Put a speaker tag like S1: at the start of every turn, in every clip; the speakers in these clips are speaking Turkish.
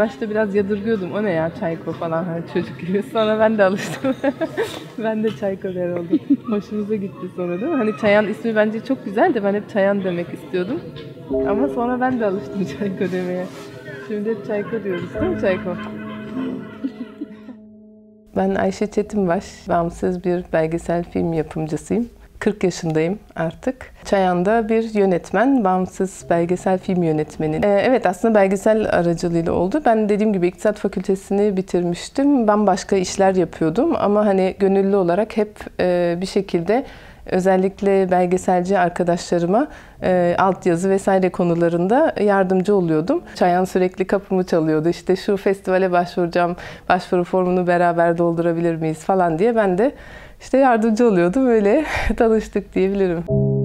S1: başta biraz yadırgıyordum. O ne ya Çayko falan hani çocuk gibi. Sonra ben de alıştım. Ben de Çayko der oldum. Hoşumuza gitti sonra değil mi? Hani Çayan ismi bence çok güzel de ben hep Çayan demek istiyordum. Ama sonra ben de alıştım Çayko demeye. Şimdi hep Çayko diyoruz değil mi Çayko? Ben Ayşe Çetinbaş, bağımsız bir belgesel film yapımcısıyım. 40 yaşındayım artık. Çayan'da bir yönetmen, bağımsız belgesel film yönetmeni. Evet aslında belgesel aracılığıyla oldu. Ben dediğim gibi İktisat Fakültesini bitirmiştim. Bambaşka işler yapıyordum ama hani gönüllü olarak hep bir şekilde özellikle belgeselci arkadaşlarıma altyazı vesaire konularında yardımcı oluyordum. Çayan sürekli kapımı çalıyordu. İşte şu festivale başvuracağım, başvuru formunu beraber doldurabilir miyiz falan diye ben de İşte yardımcı oluyordum, öyle tanıştık diyebilirim.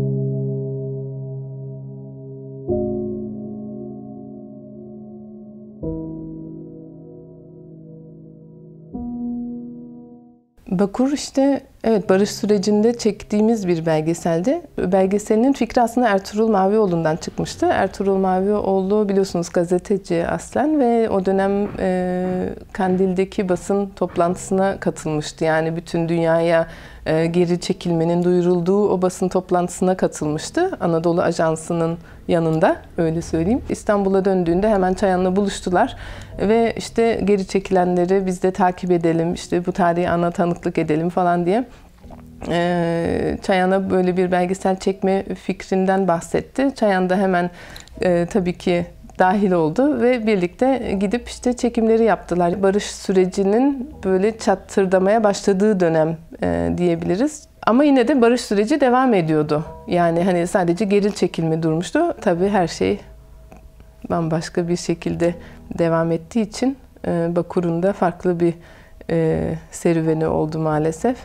S1: Bakur işte evet barış sürecinde çektiğimiz bir belgeseldi. Belgeselin fikri aslında Ertuğrul Mavioğlu'ndan çıkmıştı. Ertuğrul Mavioğlu biliyorsunuz gazeteci aslen ve o dönem Kandil'deki basın toplantısına katılmıştı. Yani bütün dünyaya geri çekilmenin duyurulduğu o basın toplantısına katılmıştı. Anadolu Ajansı'nın yanında öyle söyleyeyim. İstanbul'a döndüğünde hemen Çayan'la buluştular ve işte geri çekilenleri biz de takip edelim, işte bu tarihi ana tanıklık edelim falan diye Çayan'a böyle bir belgesel çekme fikrinden bahsetti. Çayan da hemen tabii ki dahil oldu ve birlikte gidip işte çekimleri yaptılar. Barış sürecinin böyle çatırdamaya başladığı dönem diyebiliriz. Ama yine de barış süreci devam ediyordu. Yani hani sadece geri çekilme durmuştu. Tabii her şey bambaşka bir şekilde devam ettiği için Bakur'un da farklı bir serüveni oldu maalesef.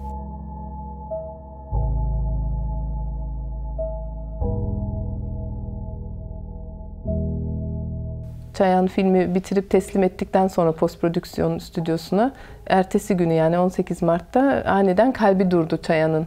S1: Çayan filmi bitirip teslim ettikten sonra postprodüksiyon stüdyosuna ertesi günü yani 18 Mart'ta aniden kalbi durdu Çayan'ın.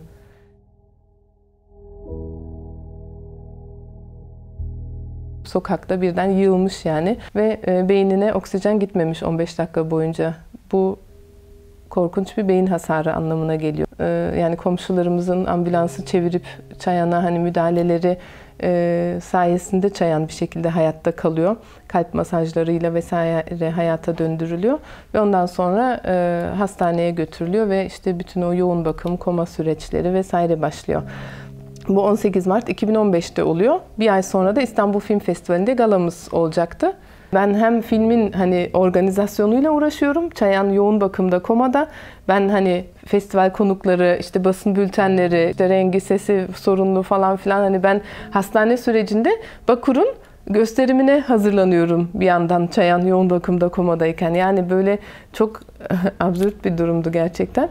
S1: Sokakta birden yığılmış yani ve beynine oksijen gitmemiş 15 dakika boyunca. Bu korkunç bir beyin hasarı anlamına geliyor. Yani komşularımızın ambulansı çevirip Çayan'a hani müdahaleleri sayesinde Çayan bir şekilde hayatta kalıyor. Kalp masajlarıyla vesaire hayata döndürülüyor ve ondan sonra hastaneye götürülüyor ve işte bütün o yoğun bakım, koma süreçleri vesaire başlıyor. Bu 18 Mart 2015'te oluyor. Bir ay sonra da İstanbul Film Festivali'nde galamız olacaktı. Ben hem filmin hani organizasyonuyla uğraşıyorum. Çayan yoğun bakımda, komada. Ben hani festival konukları, işte basın bültenleri, işte rengi, sesi sorunlu falan filan hani ben hastane sürecinde Bakur'un gösterimine hazırlanıyorum bir yandan Çayan yoğun bakımda, komadayken. Yani böyle çok absürt bir durumdu gerçekten.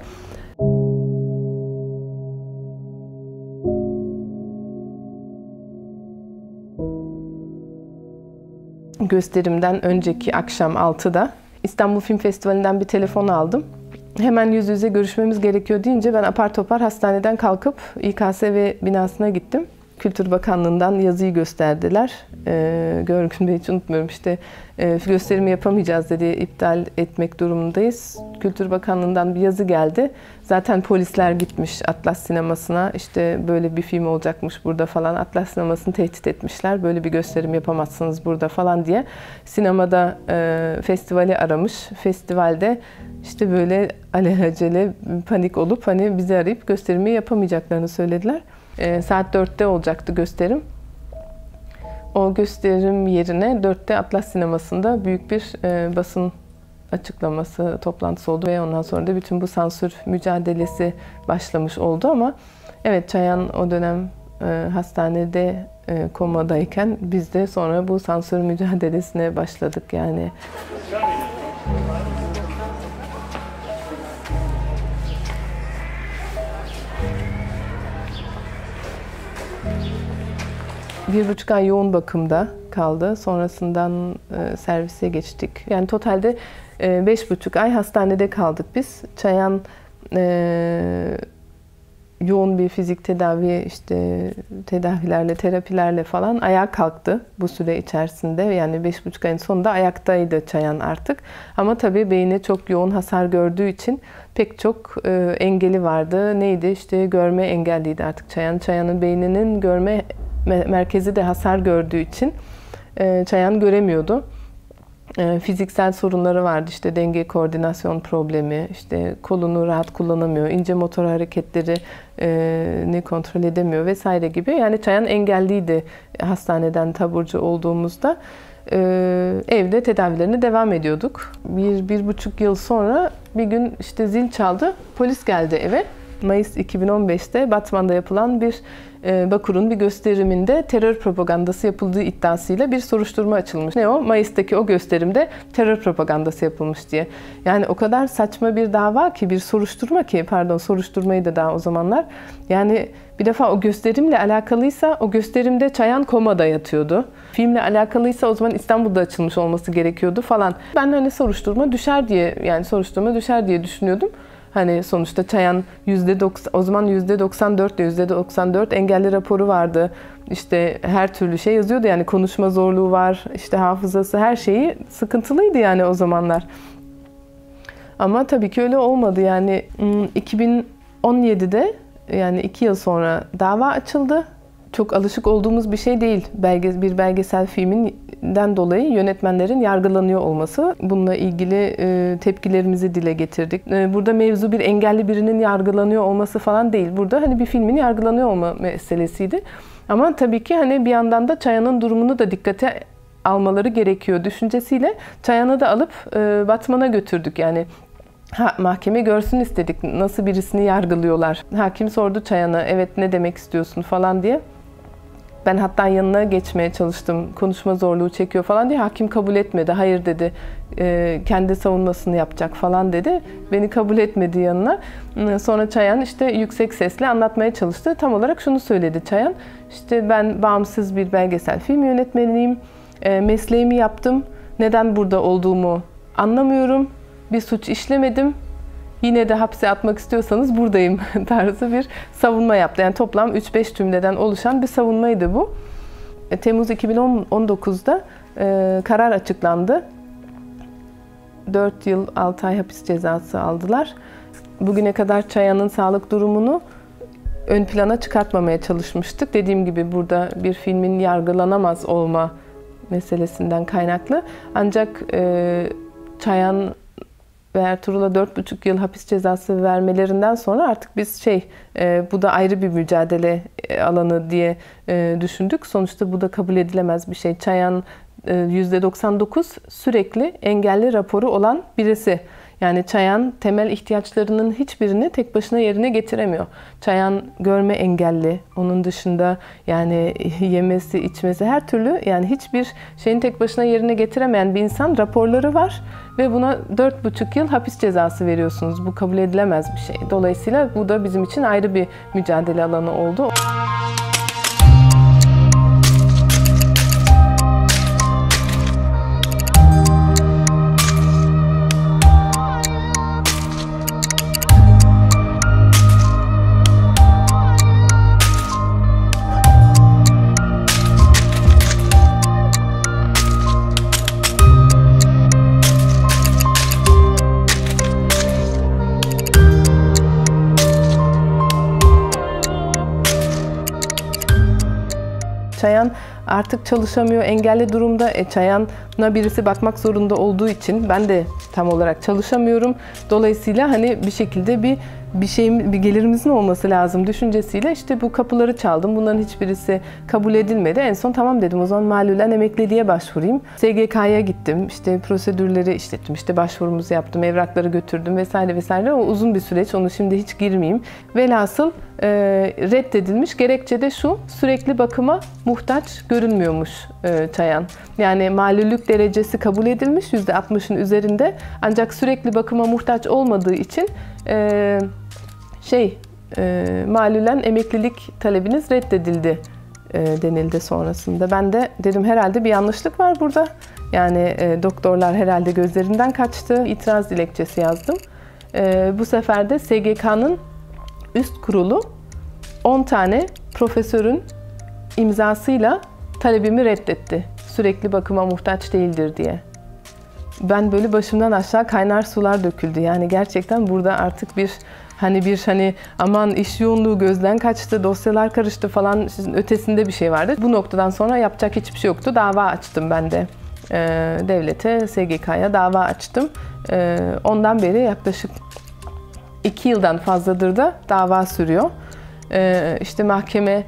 S1: Gösterimden önceki akşam 6'da İstanbul Film Festivali'nden bir telefon aldım. Hemen yüz yüze görüşmemiz gerekiyor deyince ben apar topar hastaneden kalkıp İKSV binasına gittim. Kültür Bakanlığı'ndan yazıyı gösterdiler. Görgün Bey hiç unutmuyorum işte gösterimi yapamayacağız dedi, iptal etmek durumundayız. Kültür Bakanlığı'ndan bir yazı geldi. Zaten polisler gitmiş Atlas Sineması'na, işte böyle bir film olacakmış burada falan. Atlas Sineması'nı tehdit etmişler, böyle bir gösterim yapamazsınız burada falan diye. Sinemada festivali aramış. Festivalde işte böyle alelacele panik olup hani bizi arayıp gösterimi yapamayacaklarını söylediler. Saat 4'te olacaktı gösterim. O gösterim yerine 4'te Atlas Sineması'nda büyük bir basın açıklaması, toplantısı oldu ve ondan sonra da bütün bu sansür mücadelesi başlamış oldu ama evet Çayan o dönem hastanede komadayken biz de sonra bu sansür mücadelesine başladık yani. Bir buçuk ay yoğun bakımda kaldı. Sonrasından servise geçtik. Yani totalde 5,5 ay hastanede kaldık biz. Çayan yoğun bir fizik tedavi, işte tedavilerle, terapilerle falan ayağa kalktı bu süre içerisinde. Yani 5,5 ayın sonunda ayaktaydı Çayan artık. Ama tabii beyni çok yoğun hasar gördüğü için pek çok engeli vardı. Neydi? İşte görme engelliydi artık Çayan. Çayan'ın beyninin görme merkezi de hasar gördüğü için Çayan göremiyordu. Fiziksel sorunları vardı, işte denge koordinasyon problemi, işte kolunu rahat kullanamıyor, ince motor hareketleri ne kontrol edemiyor vesaire gibi. Yani Çayan engelliydi hastaneden taburcu olduğumuzda. Evde tedavilerine devam ediyorduk. 1,5 yıl sonra bir gün işte zil çaldı, polis geldi eve. Mayıs 2015'te Batman'da yapılan bir Bakur'un bir gösteriminde terör propagandası yapıldığı iddiasıyla bir soruşturma açılmış. Ne o? Mayıs'taki o gösterimde terör propagandası yapılmış diye. Yani o kadar saçma bir dava ki, bir soruşturma ki, pardon soruşturmayı da daha o zamanlar. Yani bir defa o gösterimle alakalıysa o gösterimde Çayan komada yatıyordu. Filmle alakalıysa o zaman İstanbul'da açılmış olması gerekiyordu falan. Ben hani soruşturma düşer diye düşünüyordum. Hani sonuçta Çayan %90, o zaman %94 engelli raporu vardı. İşte her türlü şey yazıyordu, yani konuşma zorluğu var, işte hafızası, her şeyi sıkıntılıydı yani o zamanlar. Ama tabii ki öyle olmadı yani. 2017'de, yani 2 yıl sonra dava açıldı. Çok alışık olduğumuz bir şey değil. Bir belgesel filminden dolayı yönetmenlerin yargılanıyor olması. Bununla ilgili tepkilerimizi dile getirdik. Burada mevzu bir engelli birinin yargılanıyor olması falan değil. Burada hani bir filmin yargılanıyor olma meselesiydi. Ama tabii ki hani bir yandan da Çayan'ın durumunu da dikkate almaları gerekiyor düşüncesiyle Çayan'ı da alıp Batman'a götürdük. Yani mahkeme görsün istedik. Nasıl birisini yargılıyorlar. Hakim sordu Çayan'a, evet ne demek istiyorsun falan diye. Ben hatta yanına geçmeye çalıştım. Konuşma zorluğu çekiyor falan diye. Hakim kabul etmedi. Hayır dedi. Kendi savunmasını yapacak falan dedi. Beni kabul etmedi yanına. Sonra Çayan işte yüksek sesle anlatmaya çalıştı. Tam olarak şunu söyledi Çayan. İşte ben bağımsız bir belgesel film yönetmeniyim. Mesleğimi yaptım. Neden burada olduğumu anlamıyorum. Bir suç işlemedim. Yine de hapse atmak istiyorsanız buradayım tarzı bir savunma yaptı. Yani toplam 3-5 cümleden oluşan bir savunmaydı bu. Temmuz 2019'da karar açıklandı. 4 yıl 6 ay hapis cezası aldılar. Bugüne kadar Çayan'ın sağlık durumunu ön plana çıkartmamaya çalışmıştık. Dediğim gibi burada bir filmin yargılanamaz olma meselesinden kaynaklı. Ancak Çayan ve Ertuğrul'a 4,5 yıl hapis cezası vermelerinden sonra artık biz bu da ayrı bir mücadele alanı diye düşündük. Sonuçta bu da kabul edilemez bir şey. Çayan %99 sürekli engelli raporu olan birisi. Yani Çayan temel ihtiyaçlarının hiçbirini tek başına yerine getiremiyor. Çayan görme engelli. Onun dışında yani yemesi, içmesi, her türlü yani hiçbir şeyin tek başına yerine getiremeyen bir insan, raporları var ve buna 4,5 yıl hapis cezası veriyorsunuz. Bu kabul edilemez bir şey. Dolayısıyla bu da bizim için ayrı bir mücadele alanı oldu. Çayan artık çalışamıyor, engelli durumda. Çayan'a birisi bakmak zorunda olduğu için ben de tam olarak çalışamıyorum. Dolayısıyla hani bir şekilde bir gelirimizin olması lazım düşüncesiyle işte bu kapıları çaldım. Bunların hiçbirisi kabul edilmedi. En son tamam dedim, o zaman malulen emekliliğe başvurayım. SGK'ya gittim, işte prosedürleri işlettim, işte başvurumuzu yaptım, evrakları götürdüm vesaire vesaire. O uzun bir süreç, onu şimdi hiç girmeyeyim. Velhasıl reddedilmiş. Gerekçe de şu: sürekli bakıma muhtaç görünmüyormuş Çayan. Yani malulük derecesi kabul edilmiş %60'ın üzerinde, ancak sürekli bakıma muhtaç olmadığı için malulen emeklilik talebiniz reddedildi denildi sonrasında. Ben de dedim herhalde bir yanlışlık var burada. Yani doktorlar herhalde gözlerinden kaçtı. İtiraz dilekçesi yazdım. Bu sefer de SGK'nın üst kurulu 10 tane profesörün imzasıyla talebimi reddetti. Sürekli bakıma muhtaç değildir diye. Ben böyle başımdan aşağı kaynar sular döküldü. Yani gerçekten burada artık bir aman iş yoğunluğu gözden kaçtı, dosyalar karıştı falan ötesinde bir şey vardı. Bu noktadan sonra yapacak hiçbir şey yoktu. Dava açtım ben de. Devlete, SGK'ya dava açtım. Ondan beri yaklaşık 2 yıldan fazladır da dava sürüyor. İşte mahkeme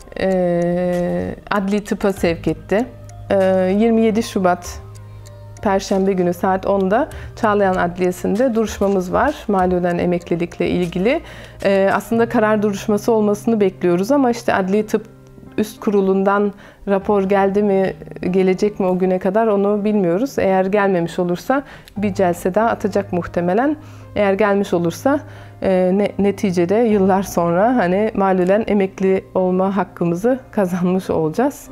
S1: adli tıpa sevk etti. 27 Şubat Perşembe günü saat 10'da Çağlayan Adliyesi'nde duruşmamız var. Mali öden emeklilikle ilgili. Aslında karar duruşması olmasını bekliyoruz ama işte Adli Tıp Üst Kurulu'ndan rapor geldi mi, gelecek mi o güne kadar onu bilmiyoruz. Eğer gelmemiş olursa bir celse daha atacak muhtemelen. Eğer gelmiş olursa neticede yıllar sonra mali öden emekli olma hakkımızı kazanmış olacağız.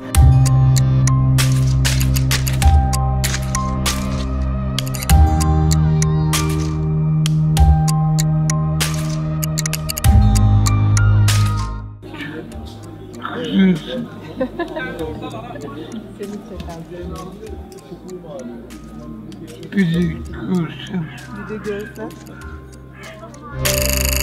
S2: Bizi görsün.
S1: Bir de görsen.